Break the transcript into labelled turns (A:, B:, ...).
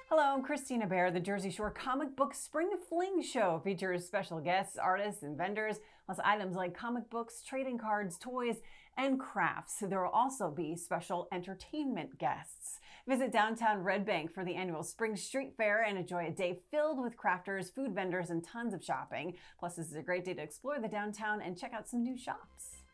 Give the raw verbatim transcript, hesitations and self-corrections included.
A: Hello, I'm Christina Bear. The Jersey Shore Comic Book Spring Fling Show features special guests, artists, and vendors, plus items like comic books, trading cards, toys, and crafts. There will also be special entertainment guests. Visit downtown Red Bank for the annual Spring Street Fair and enjoy a day filled with crafters, food vendors, and tons of shopping. Plus, this is a great day to explore the downtown and check out some new shops.